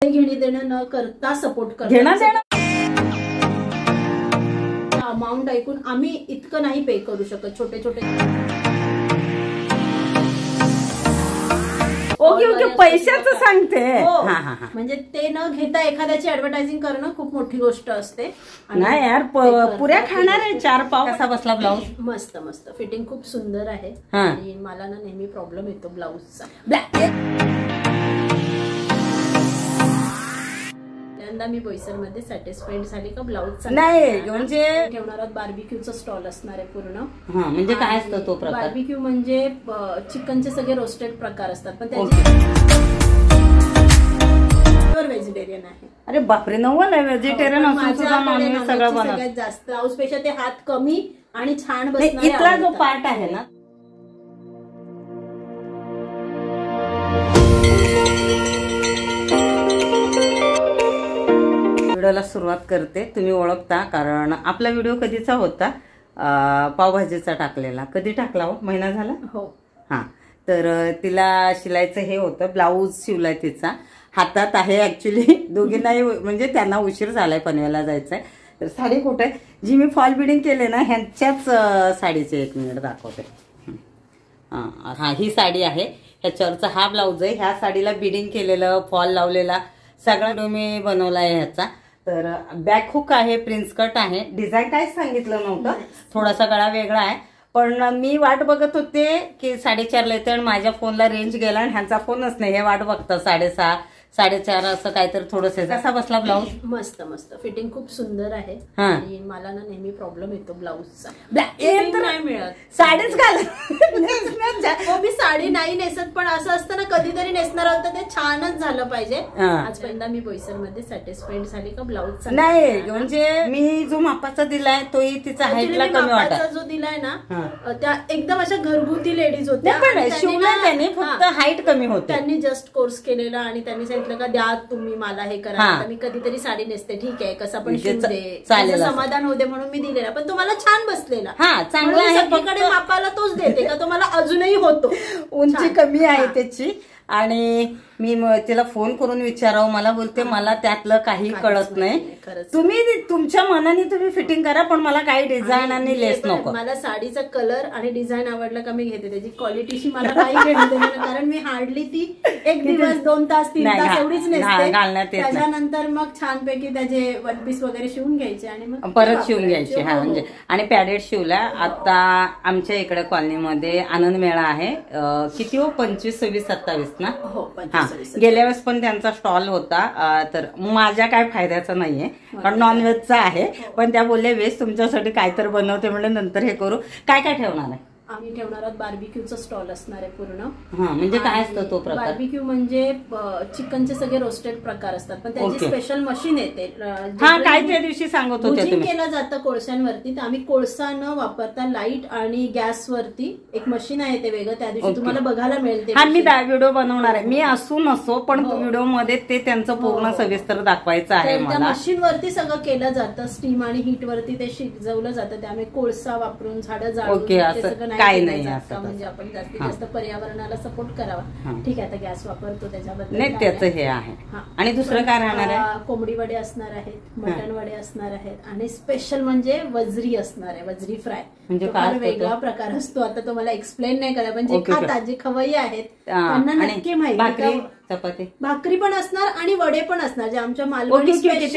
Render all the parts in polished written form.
घेणी देणं न करता सपोर्ट करतात. घेणं देणं अमाऊंट ऐकून आम्ही इतकं नाही पे करू शकत. छोटे छोटे ओके ओके पैशाचं सांगते. म्हणजे ते न घेता एखाद्याची ऍडव्हर्टायझिंग करणं खूप मोठी गोष्ट असते. नाही यार पुऱ्या खाणार आहे 4 पाव. कसा बसला ब्लाऊज? मस्त मस्त फिटिंग खूप सुंदर आहे. आणि मला ना नेहमी प्रॉब्लेम येतो ब्लाऊजचा. मी बोईसरमध्ये सॅटिस्फाईड झाली का ब्लाऊज नाही म्हणजे ठेवणार आहोत. बार्बिक्यूचा स्टॉल असणार आहे पूर्ण. म्हणजे काय असतं तो प्रकार? बार्बिक्यू म्हणजे चिकनचे सगळे रोस्टेड प्रकार असतात पण त्याचे प्युअर व्हेजिटेरियन आहे. अरे बापरे, नवल आहे व्हेजिटेरियन असून सुद्धा नॉनव्हेज सगळं बनवतात. सगळ्यात जास्त ब्लाऊजपेक्षा ते हात कमी आणि छान बसणार. इथला जो पार्ट आहे ना व्हिडिओला सुरुवात करते. तुम्ही ओळखता कारण आपला व्हिडिओ कधीचा होता? पावभाजीचा टाकलेला. कधी टाकला हो? महिना झाला. हो. हा तर तिला शिलायचं हे होतं, ब्लाऊज शिवलाय तिचा. हातात आहे ऍक्च्युली दोघींनाही, म्हणजे त्यांना उशीर झालाय पनवेलला जायचंय. तर साडी कुठे जी मी फॉल बिडिंग केले ना ह्यांच्याच साडीचे 1 मिनिट दाखवते. हा ही साडी आहे, ह्याच्यावरचा हा ब्लाऊज आहे. ह्या साडीला बिडिंग केलेलं, फॉल लावलेला सगळा मी बनवला आहे ह्याचा. तर बॅक हुक आहे, प्रिन्स कट आहे. डिझाईन काहीच सांगितलं नव्हतं, थोडासा गळा वेगळा आहे. पण मी वाट बघत होते की 4:30ला येते आणि माझ्या फोनला रेंज गेला आणि ह्यांचा फोनच नाही. हे वाट बघतात 6:30 4:30 असं काहीतरी थोडंसं. कसा बसला ब्लाऊज? मस्त मस्त फिटिंग खूप सुंदर आहे. आणि मला ना नेहमी प्रॉब्लेम येतो ब्लाऊजचा. नाही मिळत. साडीच घाल. मी साडी नाही नेसत पण असं असतं ना कधीतरी नेसणार होतं ते छानच झालं पाहिजे. आजपर्यंत मी बोईसरमध्ये सॅटिस्फाईड झाली का ब्लाऊज? नाही म्हणजे मी जो मापाचा दिलाय तोही तिचा हाईटला कमी वाटत. जो दिलाय ना त्या एकदम अशा घरगुती लेडीज होत्या. त्यांनी फक्त हाईट कमी होती. त्यांनी जस्ट कोर्स केलेला आणि त्यांनी सांगितलं का द्या तुम्ही मला हे करा. मी कधीतरी साडी नेसते, ठीक आहे कसं पण शिवू दे, समाधान होते म्हणून मी दिलेला. पण तुम्हाला छान बसलेला. चांगला आहे. सगळीकडे मापाला तोच देते का तुम्हाला अजूनही होतो. उंची कमी आहे त्याची. आणि मी तिला फोन करून विचारावं, मला बोलते मला त्यातलं काही कळत नाही. तुम्ही तुमच्या मनाने तुम्ही फिटिंग करा पण मला काही डिझाईन आणि लेस नको. मला साडीचा कलर आणि डिझाईन आवडलं का मी घेते. त्याची क्वालिटीशी मला काही घेणं देणं, कारण मी हार्डली ती 1 दिवस 2 तास 3 तास एवढीच नेसते. त्याच्यानंतर मग छानपैकी त्याचे 1 पीस वगैरे शिवून घ्यायचे आणि मग परत शिवून घ्यायचे. म्हणजे आणि पॅडेड शिवला. आता आमच्या इकडे कॉलनीमध्ये आनंद मेळा आहे. किती हो? 25, 26, 27 ना? हो. गेल्या वेळेस पण त्यांचा स्टॉल होता. तर माझ्या काय फायद्याचा नाहीये कारण नॉनव्हेजचा आहे. पण त्या बोलल्या वेज तुमच्यासाठी काय तर बनवते म्हणजे नंतर हे करू. काय काय ठेवणार आहे? आम्ही ठेवणार आहोत बार्बिक्यूचा स्टॉल असणार आहे पूर्ण. म्हणजे काय असतं तो प्रकार? बार्बिक्यू म्हणजे चिकनचे सगळे रोस्टेड प्रकार असतात पण त्याची स्पेशल मशीन येते. काय त्या दिवशी सांगत होते तुम्ही? केलं जातं कोळशांवरती. तर आम्ही कोळसा न वापरता लाईट आणि गॅसवरती एक मशीन आहे ते वेगळं. त्या दिवशी तुम्हाला बघायला मिळते. मी व्हिडिओ बनवणार आहे. मी असू नसो पण व्हिडिओ मध्ये ते त्यांचं पूर्ण सविस्तर दाखवायचं आहे. त्या मशीनवरती सगळं केलं जातं. स्टीम आणि हीट वरती ते शिजवलं जातं. त्यामुळे कोळसा वापरून झाडं जाळून काही नाही म्हणजे आपण जास्तीत जास्त पर्यावरणाला सपोर्ट करावा. ठीक आहे. आता गॅस वापरतो त्याच्याबद्दल नाही, त्याचं हे आहे. आणि दुसरं काय राहणार आहे? कोंबडी वडे असणार आहेत, मटण वडे असणार आहेत आणि स्पेशल म्हणजे वजरी असणार आहे. वजरी फ्राय म्हणजे वेगळा प्रकार असतो. आता तुम्हाला एक्सप्लेन नाही करा पण जे खातात जे खवय्ये आहेत त्यांना नक्की माहिती. चपाती भाकरी पण असणार आणि वडे पण असणार. जे आमच्या मालवणी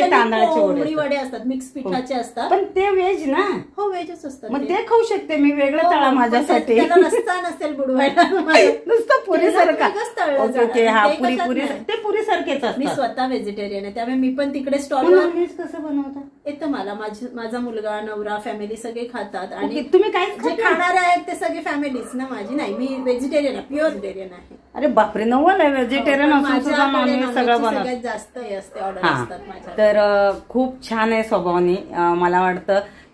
कोंबडी वडे असतात, मिक्स पिठाचे असतात. पण ते व्हेज ना? हो व्हेजच असतात. मग ते खाऊ शकते मी. वेगळं तळा माझ्यासाठी रस्ता नसेल बुडवायला. नुसतं पुरी सारखं. ते पुरी सारखेच असतात. मी स्वतः व्हेजिटेरियन आहे त्यामुळे मी पण तिकडे स्टॉलवर. कसं बनवता येतं मला. माझा मुलगा, नवरा, फॅमिली सगळे खातात. आणि तुम्ही काय जे खाणारे आहेत ते सगळे फॅमिलीच ना माझी. नाही मी व्हेजिटेरियन आहे, प्युअर व्हेजिटेरियन आहे. अरे बापरे, नवल आहे व्हेजिटेरियन असून सुद्धा नॉनव्हेज सगळं बनवतात. जास्त हे असते ऑर्डर असतात माझ्या. तर खूप छान आहे स्वभावाने. मला वाटतं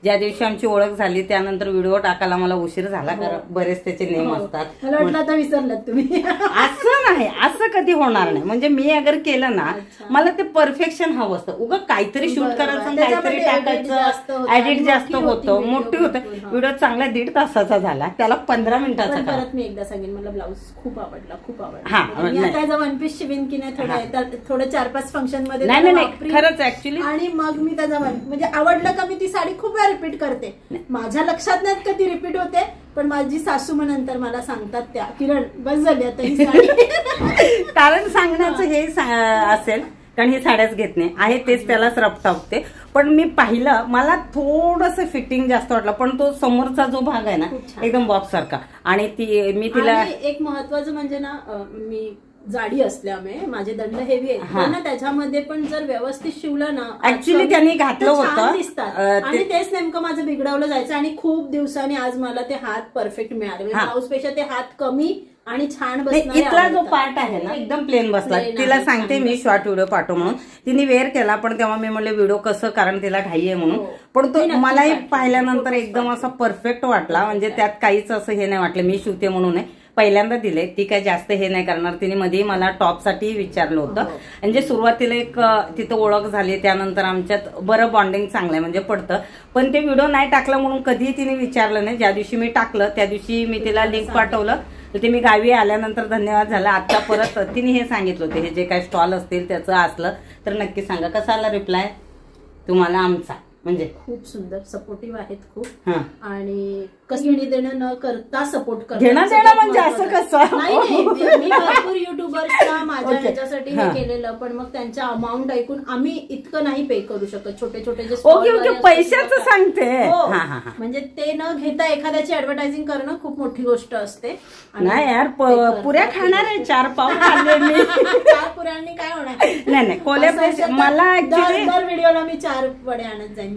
ज्या दिवशी आमची ओळख झाली त्यानंतर व्हिडिओ टाकायला मला उशीर झाला, कारण बरेच त्याचे नेम असतात. मला वाटलं आता विसरलात तुम्ही. असं नाही, असं कधी होणार नाही. म्हणजे मी अगर केलं ना, मला ते परफेक्शन हवं असतं. उगा काहीतरी शूट करायचं, काहीतरी टाकायचं, एडिट जास्त होतं, मोठी होतं. व्हिडिओ चांगला 1.5 तासाचा झाला, त्याला 15 मिनिटाचा. परत मी एकदा सांगेन, मला ब्लाऊज खूप आवडला, खूप आवडला. मी आता वन पीस शिवीन की नाही, थोडं 4-5 फंक्शन मध्ये. नाही खरंच ऍक्च्युली. आणि मग मी त्याचा म्हणजे आवडलं का मी ती साडी खूप वेळा रिपीट करते. माझ्या लक्षात नाही का ती रिपीट होते, पण माझी सासू मग नंतर मला सांगतात त्या, किरण बस झाली आता ही साडी. कारण सांगण्याचं हे असेल, कारण ही साड्याच घेत नाही आहे, तेच त्यालाच रपटावते. पण मी पाहिलं, मला थोडंसं फिटिंग जास्त वाटलं, पण तो समोरचा जो भाग आहे ना एकदम बॉक्स सारखा. आणि ती मी तिला एक महत्वाचं म्हणजे ना, मी जाडी असल्यामुळे माझे दंड हेवी आहेत ना, त्याच्यामध्ये पण जर व्यवस्थित शिवलं ना, ऍक्च्युली त्यांनी घातलं होतं दिसतात. आणि तेच नेमकं माझं बिघडवलं जायचं. आणि खूप दिवसांनी आज मला ते हात परफेक्ट मिळाले. ब्लाऊज पेक्षा ते हात कमी आणि छान बसणार. इथला जो पार्ट आहे ना एकदम प्लेन बसला. तिला सांगते मी शॉर्ट व्हिडिओ पाठव म्हणून, तिने वेअर केला. पण तेव्हा मी म्हणले व्हिडिओ कसं, कारण तिला घाई आहे म्हणून. पण तो मलाही पाहिल्यानंतर एकदम असा परफेक्ट वाटला. म्हणजे त्यात काहीच असं हे नाही वाटलं मी शिवते म्हणून. पहिल्यांदा दिले, ती काय जास्त हे नाही करणार. तिने मध्ये मला टॉपसाठी विचारलं होतं. म्हणजे सुरुवातीला एक तिथं ओळख झाली, त्यानंतर आमच्यात बरं बॉन्डिंग चांगलं आहे, म्हणजे पडतं. पण ते व्हिडिओ नाही टाकलं म्हणून कधीही तिने विचारलं नाही. ज्या दिवशी मी टाकलं त्या दिवशी मी तिला लिंक पाठवलं. ते मी गावी आल्यानंतर धन्यवाद झाला. आता परत तिने हे सांगितलं होते, हे जे काही स्टॉल असतील त्याचं असलं तर नक्की सांगा. कसा आला रिप्लाय तुम्हाला आमचा? म्हणजे खूप सुंदर, सपोर्टिव्ह आहेत खूप. आणि कसणी देणं न करता सपोर्ट करतात. म्हणजे असं कसं नाही, मी भरपूर युट्यूबर्सला माझ्या ह्याच्यासाठी हे केलेलं, पण मग त्यांच्या अमाऊंट ऐकून आम्ही इतकं नाही पे करू शकत. छोटे छोटे जे ओके पैशाचं सांगते. म्हणजे ते न घेता एखाद्याची ऍडव्हर्टायझिंग करणं खूप मोठी गोष्ट असते. नाही यार, पुऱ्या खाणार आहे, 4 पाव खाल्ले मी. 4 पुऱ्यांनी काय होणार? नाही कोलॅबरेशन मला दर व्हिडिओला मी 4 वडे आणत जाईन.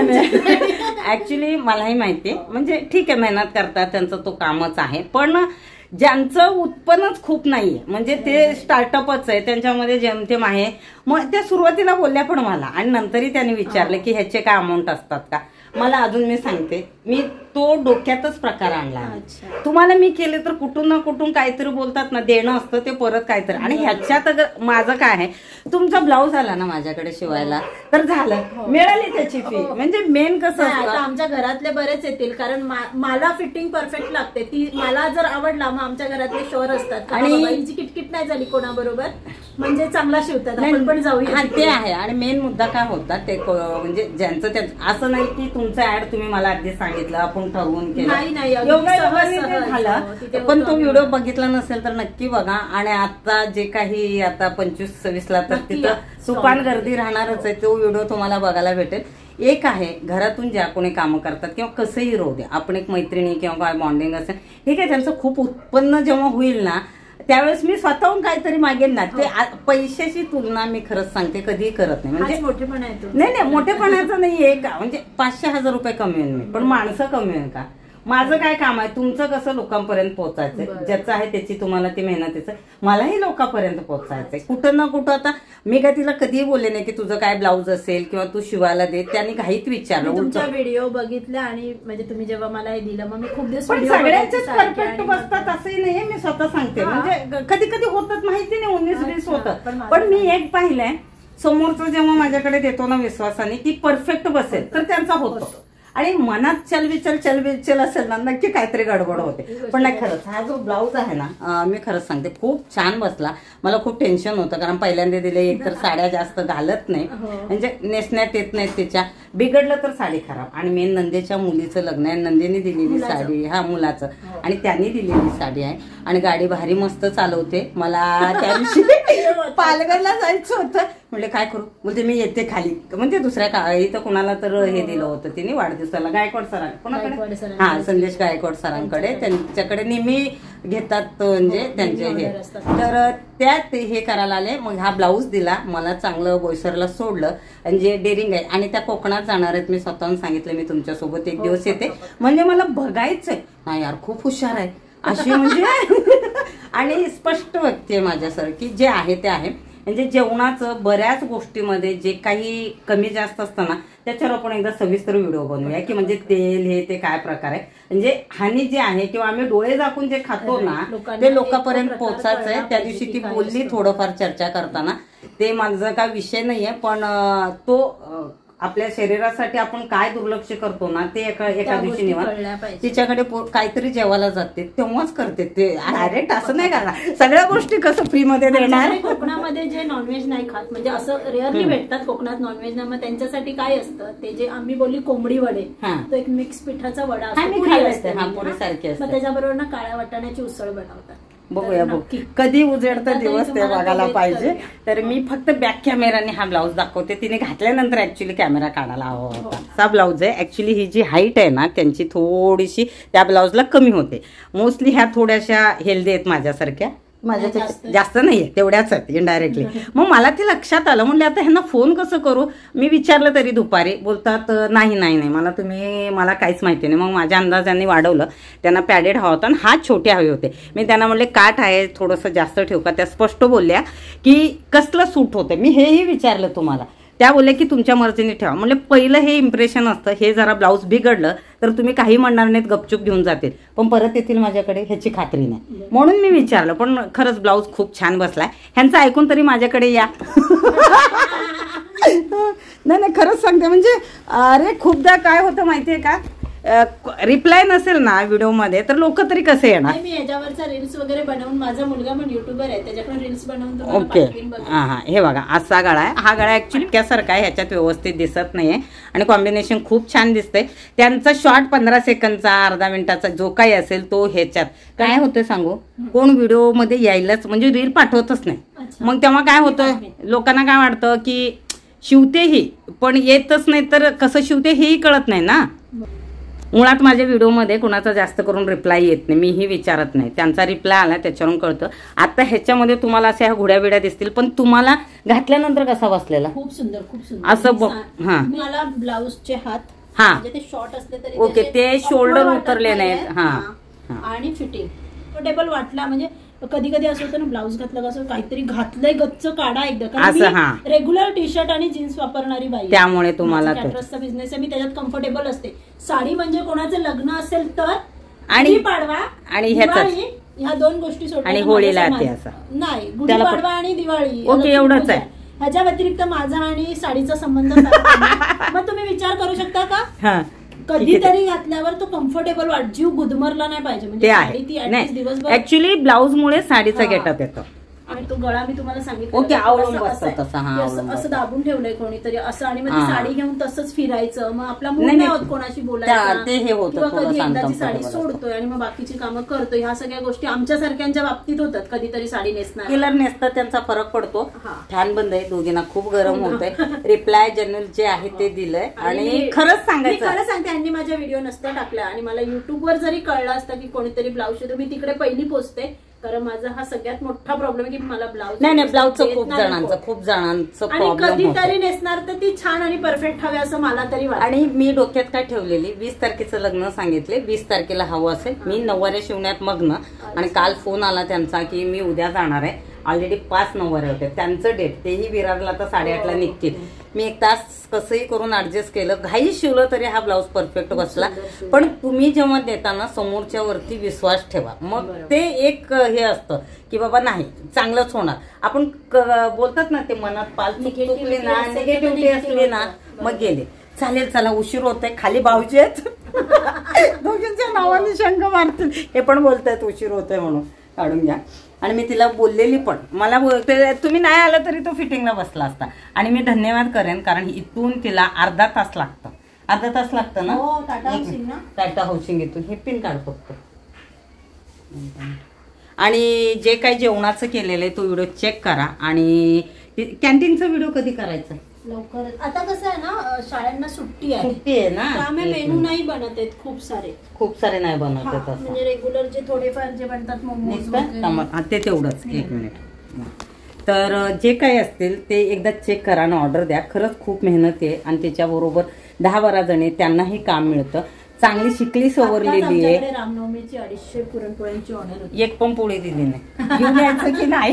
नाही ऍक्च्युली मलाही माहितीये. म्हणजे ठीक आहे, मेहनत करतात, त्यांचं तो कामच आहे. पण ज्यांचं उत्पन्नच खूप नाहीये, म्हणजे ते स्टार्टअपच आहे, त्यांच्यामध्ये जेमतेम आहे. मग त्या सुरुवातीला बोलल्या पण मला, आणि नंतरही त्यांनी विचारलं की ह्याचे काय अमाऊंट असतात का. मला अजून मी सांगते, मी तो डोक्यातच प्रकार आणला. तुम्हाला मी केले तर कुठून ना कुठून काहीतरी बोलतात ना, देणं असतं ते परत काहीतरी. आणि ह्याच्यात अगर माझं काय आहे, तुमचा ब्लाऊज आला ना माझ्याकडे शिवायला तर झालं, मिळाली त्याची फी. म्हणजे मेन कसं असतं, आमच्या घरातले बरेच येतील, कारण मला फिटिंग परफेक्ट लागते. ती मला जर आवडला मग आमच्या घरातले शोर असतात, आणि हिची किटकिट नाही झाली कोणाबरोबर म्हणजे चांगला शिवतात, आपण पण जाऊया. ते आहे. आणि मेन मुद्दा काय होता ते, म्हणजे ज्यांचं असं नाही की तुमचं ऍड तुम्ही मला आधी सांगितलं, आपण ठरवून केलं, झालं. पण तो व्हिडिओ बघितला नसेल तर नक्की बघा. आणि आता जे काही आता 25-26 तर तिथं सुपान गर्दी राहणारच आहे. तो व्हिडिओ तुम्हाला बघायला भेटेल. एक आहे, घरातून ज्या कोणी कामं करतात किंवा कसंही राहू दे, आपण एक मैत्रिणी किंवा काय बॉन्डिंग असेल, ठीक आहे, त्यांचं खूप उत्पन्न जेव्हा होईल ना त्यावेळेस मी स्वतःहून काहीतरी मागेन ना. ते पैशाची तुलना मी खरंच सांगते कधीही करत नाही. म्हणजे मोठेपणा येतो. नाही मोठेपणाचं नाही का, म्हणजे 500,000 रुपये कमवेन मी, पण माणसं कमवेन का. माझं काय काम आहे, तुमचं कसं लोकांपर्यंत पोहोचायचंय, ज्याचं आहे त्याची तुम्हाला ती मेहनतीचं, मलाही लोकांपर्यंत पोहोचायचंय कुठं ना कुठं. आता मी काय तिला कधीही बोलले नाही की तुझं काय ब्लाऊज असेल किंवा तू शिवायला दे, त्यांनी काहीच विचारलं. तुमचा व्हिडिओ बघितला आणि म्हणजे तुम्ही जेव्हा मला हे दिलं मग मी खूप दिवस सगळ्यांचेच परफेक्ट बसतात असंही नाहीये, मी स्वतः सांगते. म्हणजे कधी कधी होतात माहिती नाही, 19-20 होतं. पण मी एक पाहिलंय, समोरचं जेव्हा माझ्याकडे देतो ना विश्वासाने की परफेक्ट बसेल तर त्यांचा होतो. आणि मनात चलबिचल असेल ना, नक्की काहीतरी गडबड होते. पण नाही, खरंच हा जो ब्लाऊज आहे ना, मी खरंच सांगते खूप छान बसला. मला खूप टेन्शन होतं, कारण पहिल्यांदा दिले, एक तर साड्या जास्त घालत नाही, म्हणजे नेसण्यात येत नाहीत तिच्या, बिघडलं तर साडी खराब. आणि मेन नंदेच्या मुलीचं लग्न आहे, नंदेने दिलेली साडी, हा मुलाचं, आणि त्यांनी दिलेली साडी आहे. आणि गाडी भारी मस्त चालवते. मला त्या दिवशी पालघरला जायचं होतं, म्हणजे काय करू, म्हणजे मी येते खाली, म्हणजे दुसऱ्या इथं कुणाला तर हे दिलं होतं तिने वाढदिवसाला, गायकवाड सरांकडे, कोणाकडे, हा संदेश गायकवाड सरांकडे, त्यांच्याकडे नेहमी घेतात म्हणजे त्यांचे हे, तर त्यात हे करायला आले. मग हा ब्लाऊज दिला मला, चांगलं बोईसरला सोडलं. आणि जे डेअरिंग आहे, आणि त्या कोकणात जाणार आहेत, मी स्वतःहून सांगितलं मी तुमच्यासोबत एक दिवस येते, म्हणजे मला बघायचंय. नाही यार, खूप हुशार आहे अशी, म्हणजे आणि स्पष्ट व्यक्ती आहे माझ्यासारखी, जे आहे ते आहे. म्हणजे जेवणाचं बऱ्याच गोष्टीमध्ये जे काही कमी जास्त असतं ना त्याच्यावर आपण एकदा सविस्तर व्हिडिओ बनवूया की म्हणजे तेल हे ते काय प्रकार आहे, म्हणजे हानी जे आहे किंवा आम्ही डोळे झाकून जे खातो ना ते लोकांपर्यंत पोहोचायचं आहे. त्या दिवशी ती बोलली थोडंफार चर्चा करताना, ते माझा काय विषय नाहीये, पण तो आपल्या शरीरासाठी आपण काय दुर्लक्ष करतो ना ते एका दिवशी निवांत तिच्याकडे काहीतरी जेवायला जाते तेव्हाच करते ते, डायरेक्ट असं नाही करणार. सगळ्या गोष्टी कसं फ्री मध्ये देणार. कोकणामध्ये जे नॉनव्हेज नाही खात, म्हणजे असं रेअरली भेटतात कोकणात नॉनव्हेज ना, मग त्यांच्यासाठी काय असतं ते जे आम्ही बोलली कोंबडी वडे, तो एक मिक्स पिठाचा वडा असतो, पुरी सारखी असते, मग त्याच्याबरोबर ना काळ्या वाटाण्याची उसळ बनवतात. बघूया कधी उजेडता दिवस ते बघायला पाहिजे. तर मी फक्त बॅक कॅमेराने हा ब्लाऊज दाखवते, तिने घातल्यानंतर ऍक्च्युली कॅमेरा काढायला हवा होता. असा ब्लाऊज आहे. ऍक्च्युली ही जी हाईट आहे ना त्यांची थोडीशी त्या ब्लाऊजला कमी होते. मोस्टली ह्या थोड्याशा हेल्दी आहेत माझ्यासारख्या, माझ्यापेक्षा जास्त नाहीये, तेवढ्याच आहेत इनडायरेक्टली. मग मला ते लक्षात आलं, म्हणले आता ह्यांना फोन कसं करू. मी विचारलं तरी दुपारी बोलतात नाही मला काहीच माहिती नाही. मग माझ्या अंदाजाने वाढवलं, त्यांना पॅडेड हवा होता आणि हात छोटे हवे होते. मी त्यांना म्हणले काठ आहे थोडंसं जास्त ठेवू का. त्या स्पष्ट बोलल्या की कसलं सूट होतं. मी हेही विचारलं तुम्हाला, त्या बोलल्या की तुमच्या मर्जीने ठेवा. म्हणजे पहिलं हे इम्प्रेशन असतं, हे जरा ब्लाऊज बिघडलं तर तुम्ही काही म्हणणार नाहीत, गपचूप घेऊन जातील, पण परत येतील माझ्याकडे ह्याची खात्री नाही. म्हणून मी विचारलं, पण खरंच ब्लाऊज खूप छान बसलाय. ह्यांचं ऐकून तरी माझ्याकडे या. नाही खरंच सांगते, म्हणजे अरे खूपदा काय होतं माहितीये का, रिप्लाय नसेल ना व्हिडिओमध्ये तर लोक तरी कसे येणार. मी याच्यावरचा रील्स वगैरे बनवून, माझा मुलगा पण युट्यूबर आहे त्याच्याकडून रील्स बनवून. ओके हा हे बघा असा गळा आहे. हा गळा ऍक्च्युली त्यासारखा आहे, ह्याच्यात व्यवस्थित दिसत नाहीये आणि कॉम्बिनेशन खूप छान दिसतंय. त्यांचा शॉर्ट 15 सेकंदचा अर्धा मिनिटाचा जो काही असेल तो ह्याच्यात काय होतं सांगू, कोण व्हिडिओमध्ये यायलाच म्हणजे रील पाठवतच नाही. मग तेव्हा काय होतं, लोकांना काय वाटतं की शिवतेही पण येतच नाही, तर कसं शिवते हेही कळत नाही ना. मुळात माझ्या व्हिडिओमध्ये कुणाचा जास्त करून रिप्लाय येत नाही, मीही विचारत नाही. त्यांचा रिप्लाय आला त्याच्यावरून कळतं. आता ह्याच्यामध्ये तुम्हाला अशा घोड्या बिड्या दिसतील, पण तुम्हाला घातल्यानंतर कसा बसलेला खूप सुंदर असं बघ. हा मला ब्लाऊजचे हात हा ते शॉर्ट असले तरी ओके, ते शोल्डर उतरले नाहीत. हा आणि फिटिंग कम्फर्टेबल वाटला. म्हणजे कधी कधी असं होतं ना, ब्लाऊज घातलं कसं काहीतरी घातलंय गच्च काढा एकदा, कारण रेग्युलर टी शर्ट आणि जीन्स वापरणारी बाई, त्यामुळे तुम्हाला कॅटरसचा बिझनेस आहे, मी त्याच्यात कम्फर्टेबल असते. साडी म्हणजे कोणाचं लग्न असेल तर, आणि पाडवा आणि ह्या दोन गोष्टी सोडून, आणि होळीला नाही, गुढीपाडवा आणि दिवाळी ओके एवढंच आहे. ह्याच्या व्यतिरिक्त माझा आणि साडीचा संबंध. मग तुम्ही विचार करू शकता का कधीतरी घातल्यावर तो कम्फर्टेबल वाट, जीव गुदमरला नाही पाहिजे. म्हणजे ऍक्च्युली ब्लाऊज मुळे साडीचा गेटअप येतो. आणि तो गळा मी तुम्हाला सांगितलं ओके आवडून बसतो तसा, असं दाबून ठेवलंय कोणीतरी असं, आणि मग ती साडी घेऊन तसंच फिरायचं. मग आपला मूड नाही होत कोणाशी बोलायचं, किंवा कधी एकदाची साडी सोडतोय आणि मग बाकीची कामं करतोय. ह्या सगळ्या गोष्टी आमच्या सारख्यांच्या बाबतीत होतात. कधीतरी साडी नेसणार, कलर नेसतात त्यांचा फरक पडतो. फॅन बंद आहे, दोघींना खूप गरम होतंय. रिप्लाय जनरल जे आहे ते दिलंय. आणि खरंच सांगायचं, खरं सांगते, त्यांनी माझ्या व्हिडिओ नसतं टाकला आणि मला युट्यूबवर जरी कळलं असतं की कोणीतरी ब्लाऊज शिवतो, मी तिकडे पहिली पोचते. कारण माझा हा सगळ्यात मोठा प्रॉब्लेम आहे की मला ब्लाऊज ब्लाऊजचं खूप जणांचं प्रॉब्लेम. कधीतरी नेसणार तर ती छान आणि परफेक्ट हवी असं मला तरी वाटतं. आणि मी डोक्यात काय ठेवलेली, 20 तारखेचं लग्न सांगितले, 20 तारखेला हवं असेल. मी नऊवाऱ्या शिवण्यात मग्न, आणि काल फोन आला त्यांचा की मी उद्या जाणार आहे. ऑलरेडी 5 नऊवाऱ्या होते, त्यांचं डेट तेही विरारला तर 8:30ला निघतील. मी 1 तास कसंही करून ऍडजस्ट केलं, घाई शिवलं तरी हा ब्लाऊज परफेक्ट बसला. पण तुम्ही जेव्हा देताना समोरच्या वरती विश्वास ठेवा, मग ते एक हे असतं की बाबा नाही चांगलंच होणार. आपण बोलतात ना ते मनात पाल चुकली ना, निगेटिव्हिटी असली ना, मग गेले. चालेल चला उशीर होतोय, खाली भाऊजी आहेत दोघींच्या नावाने शंख मारतील, हे पण बोलतायत उशीर होतोय म्हणून काढून घ्या. आणि मी तिला बोललेली पण, मला बोलते तुम्ही नाही आलं तरी तो फिटिंगला बसला असता. आणि मी धन्यवाद करेन, कारण इथून तिला अर्धा तास लागतं. अर्धा तास लागतं ना टाटा हाऊसिंग इथून. हे पिन काढ फक्त. आणि जे काही जेवणाचं केलेलं आहे तो व्हिडिओ चेक करा. आणि कॅन्टीनचा व्हिडिओ कधी करायचा लवकर. आता कसं आहे ना, शाळांना सुट्टी आहे ना, त्यामुळे मेनू नाही बनत आहेत खूप सारे नाही बनवत. म्हणजे रेग्युलर जे थोडेफार जे बनतात मोमोज ते तेवढंच. 1 मिनिट. तर जे काही असतील ते एकदा चेक करा आणि ऑर्डर द्या. खरंच खूप मेहनत आहे आणि त्याच्याबरोबर 10-12 जणी त्यांनाही काम मिळतं. चांगली शिकली सवरलेली आहे. रामनवमीची 250 पुरणपोळ्यांची ऑर्डर होती, एक पण पोळी दिली नाही. घेऊन यायचं की नाही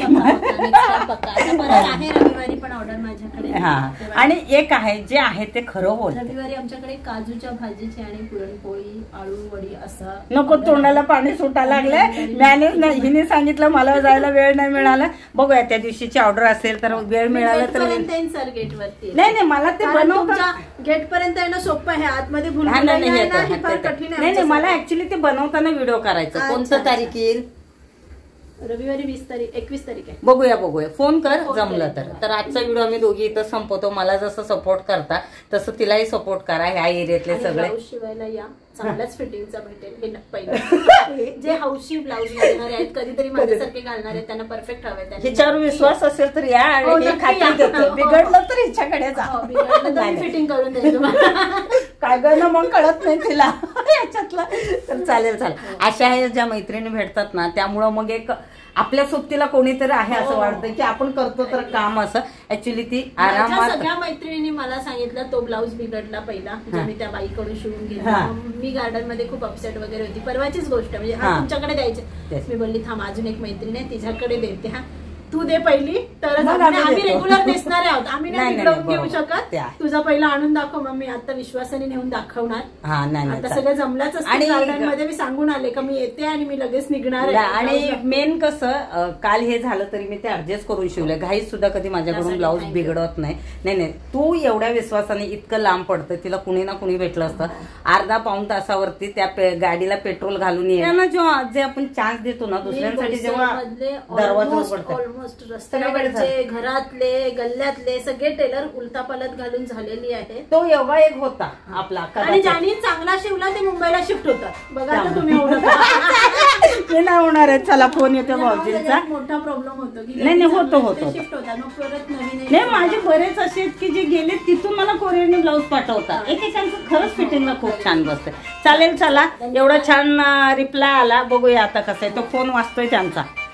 आहे रविवारी पण ऑर्डर माझ्याकडे. हा आणि एक आहे जे आहे ते खरं बोल. रविवारी आमच्याकडे काजूच्या भाजीची आणि पुरणपोळी आळू वडी असं. नको तोंडाला पाणी सुटायला लागलंय. मॅनेज नाही, हिने सांगितलं मला जायला वेळ नाही मिळाला. बघूया त्या दिवशीची ऑर्डर असेल तर वेळ मिळाला तर सर गेट वरती. नाही मला ते बनवता गेट पर्यंत येणं सोपं आहे, आतमध्ये नाही मला ऍक्च्युली ते बनवताना व्हिडिओ करायचा. कोणतं तारीख येईल? रविवारी 21 तारीख आहे. बघूया फोन कर जमलं तर आजचा व्हिडिओ आम्ही दोघी इथं संपवतो. मला जसं सपोर्ट करता तसं तिलाही सपोर्ट करा. ह्या एरियातले सगळे शिवायला या, चांगल्याच फिटिंगचा भेटेल. हे पहिलं जे हौशी ब्लाऊज घालणार आहेत, कधीतरी माझ्यासारखे घालणार आहेत, त्यांना परफेक्ट हवे. हिच्यावर विश्वास असेल तर या, बिघडलं तर हिच्याकडे जा, फिटिंग करून द्यायचं. काय गं मग कळत नाही तिला याच्यातलं. तर चालेल. अशा आहे ज्या मैत्रिणी भेटतात ना, त्यामुळं मग एक आपल्या सोबतीला कोणीतरी आहे असं वाटतं की आपण करतो तर काम असं. ऍक्च्युली ती आरामात. सगळ्या मैत्रिणींनी मला सांगितलं तो ब्लाऊज बिघडला पहिला, मी त्या बाईकडून शिवून घेतला. मी गार्डन मध्ये खूप अपसेट वगैरे होती. परवाचीच गोष्ट म्हणजे तुमच्याकडे द्यायचे. मी बोलली थांब अजून एक मैत्रीण आहे तिच्याकडे देते. हा तू दे पहिली, तर आम्ही रेग्युलर नेसणारे आहोत. आम्ही नाही घेऊ शकत. तुझा पहिला आणून दाखव. मग मी आता विश्वासाने नेऊन दाखवणार. आता सगळं जमलंच असतं. आणि गार्डन मध्ये मी सांगून आले का मी येते आणि मी लगेच निघणार आहे. आणि मेन कसं काल हे झालं तरी मी ते ऍडजस्ट करून शिवले. घाईत सुद्धा कधी माझ्याकडून ब्लाऊज बिघडत नाही. तू एवढ्या विश्वासाने इतकं लांब पडतं, तिला कुणी ना कुणी भेटलं असतं. अर्धा पाऊण तासावरती त्या गाडीला पेट्रोल घालून येणं जे आपण चान्स देतो ना दुसऱ्यांसाठी, जेव्हा दरवाजा उघडतो रस्त्यावरचे, घरातले, गल्ल्यातले सगळे टेलर उलतापालत घालून झालेली आहे. तो योगा एक होता आपला. आणि ज्यांनी चांगला शिवला ते मुंबईला शिफ्ट होतात. बघा आता तुम्ही ते नाही होणार आहे. चला फोन येतो भाऊजींचा. मोठा प्रॉब्लेम होतो की नाही होतो शिफ्ट होतात. मग परत नवीन नाही माझे बरेच असे आहेत की जे गेले तिथून मला कोरियरने ब्लाऊज पाठवतात. एकेकांचं खरंच फिटिंगला खूप छान बसतं. चालेल चला, एवढा छान रिप्लाय आला. बघूया आता कसं आहे. तो फोन वाचतोय त्यांचा.